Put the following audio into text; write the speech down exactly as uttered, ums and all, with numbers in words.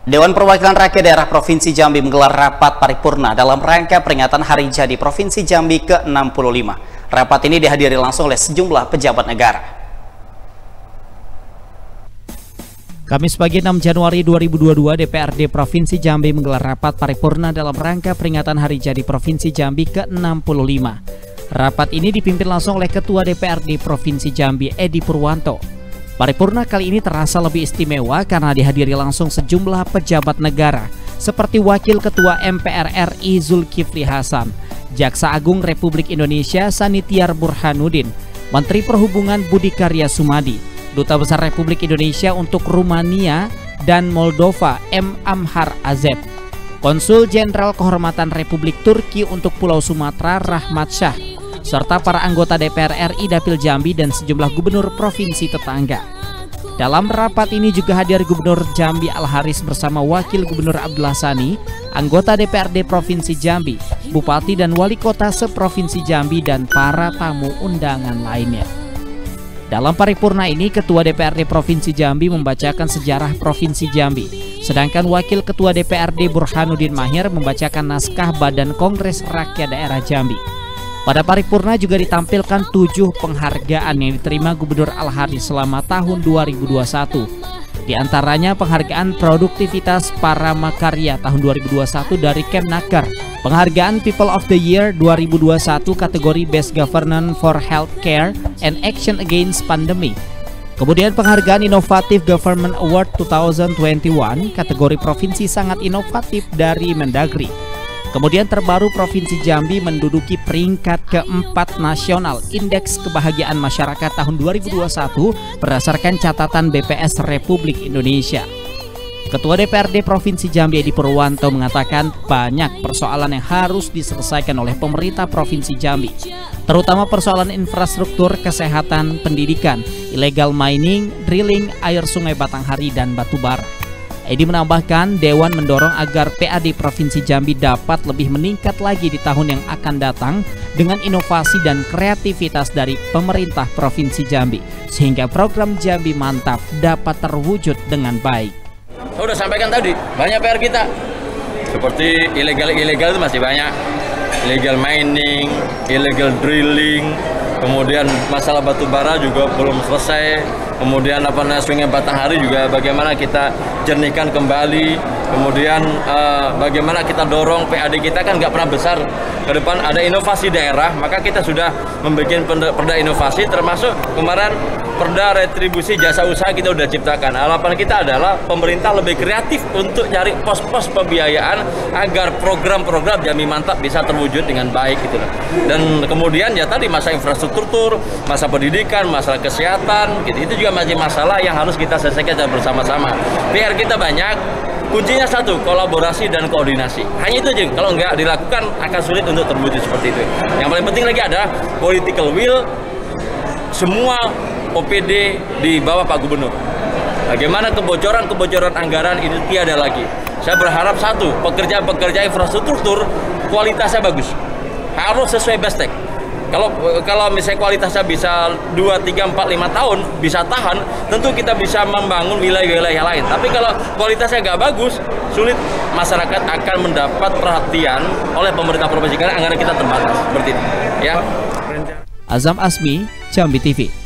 Dewan Perwakilan Rakyat Daerah Provinsi Jambi menggelar rapat paripurna dalam rangka peringatan Hari Jadi Provinsi Jambi ke enam puluh lima. Rapat ini dihadiri langsung oleh sejumlah pejabat negara. Kamis pagi enam Januari dua ribu dua puluh dua, D P R D Provinsi Jambi menggelar rapat paripurna dalam rangka peringatan Hari Jadi Provinsi Jambi ke enam puluh lima. Rapat ini dipimpin langsung oleh Ketua D P R D Provinsi Jambi, Edi Purwanto. Paripurna kali ini terasa lebih istimewa karena dihadiri langsung sejumlah pejabat negara seperti Wakil Ketua M P R R I Zulkifli Hasan, Jaksa Agung Republik Indonesia Sanitiar Burhanuddin, Menteri Perhubungan Budi Karya Sumadi, Duta Besar Republik Indonesia untuk Rumania dan Moldova M Amhar Azeb, Konsul Jenderal Kehormatan Republik Turki untuk Pulau Sumatera Rahmat Shah, serta para anggota D P R R I Dapil Jambi dan sejumlah gubernur provinsi tetangga. Dalam rapat ini juga hadir Gubernur Jambi Al-Haris bersama Wakil Gubernur Abdullah Sani, anggota D P R D Provinsi Jambi, Bupati dan Wali Kota seprovinsi Jambi, dan para tamu undangan lainnya. Dalam paripurna ini, Ketua D P R D Provinsi Jambi membacakan sejarah Provinsi Jambi, sedangkan Wakil Ketua D P R D Burhanuddin Mahir membacakan naskah Badan Kongres Rakyat Daerah Jambi. Pada paripurna juga ditampilkan tujuh penghargaan yang diterima Gubernur Al-Haris selama tahun dua ribu dua puluh satu. Di antaranya penghargaan Produktivitas Paramakarya tahun dua ribu dua puluh satu dari Kemnaker, penghargaan People of the Year dua ribu dua puluh satu kategori Best Governance for Healthcare and Action Against Pandemic. Kemudian penghargaan Innovative Government Award dua ribu dua puluh satu kategori Provinsi Sangat Inovatif dari Mendagri. Kemudian terbaru Provinsi Jambi menduduki peringkat keempat nasional Indeks Kebahagiaan Masyarakat tahun dua ribu dua puluh satu berdasarkan catatan B P S Republik Indonesia. Ketua D P R D Provinsi Jambi Edi Purwanto mengatakan banyak persoalan yang harus diselesaikan oleh pemerintah Provinsi Jambi, terutama persoalan infrastruktur, kesehatan, pendidikan, illegal mining, drilling, air sungai Batanghari, dan batubara. Edi menambahkan, Dewan mendorong agar P A D Provinsi Jambi dapat lebih meningkat lagi di tahun yang akan datang dengan inovasi dan kreativitas dari pemerintah Provinsi Jambi, sehingga program Jambi Mantap dapat terwujud dengan baik. Saya sudah sampaikan tadi, banyak P R kita, seperti ilegal-ilegal itu masih banyak, illegal mining, illegal drilling, kemudian masalah batubara juga belum selesai. Kemudian apa namanya Sungai Batanghari juga bagaimana kita jernihkan kembali. Kemudian uh, bagaimana kita dorong P A D kita kan nggak pernah besar. Ke depan ada inovasi daerah, maka kita sudah membuat perda, perda inovasi, termasuk kemarin perda retribusi jasa usaha kita sudah ciptakan. Harapan kita adalah pemerintah lebih kreatif untuk cari pos-pos pembiayaan agar program-program Jambi Mantap bisa terwujud dengan baik gitu loh. Dan kemudian ya tadi masa infrastruktur, masa pendidikan, masalah kesehatan, gitu. Itu juga masih masalah yang harus kita selesaikan bersama-sama. P R kita banyak, kuncinya satu, kolaborasi dan koordinasi. Hanya itu aja, kalau nggak dilakukan akan sulit untuk terwujud seperti itu. Yang paling penting lagi adalah political will, semua O P D di bawah Pak Gubernur. Bagaimana kebocoran-kebocoran anggaran ini tiada lagi. Saya berharap satu, pekerja-pekerja infrastruktur kualitasnya bagus, harus sesuai bestek. Kalau kalau misalnya kualitasnya bisa dua, tiga, empat, lima tahun bisa tahan, tentu kita bisa membangun wilayah-wilayah lain. Tapi kalau kualitasnya nggak bagus, sulit masyarakat akan mendapat perhatian oleh pemerintah provinsi karena anggaran kita terbatas seperti itu. Ya. Azam Asmi, Jambi T V.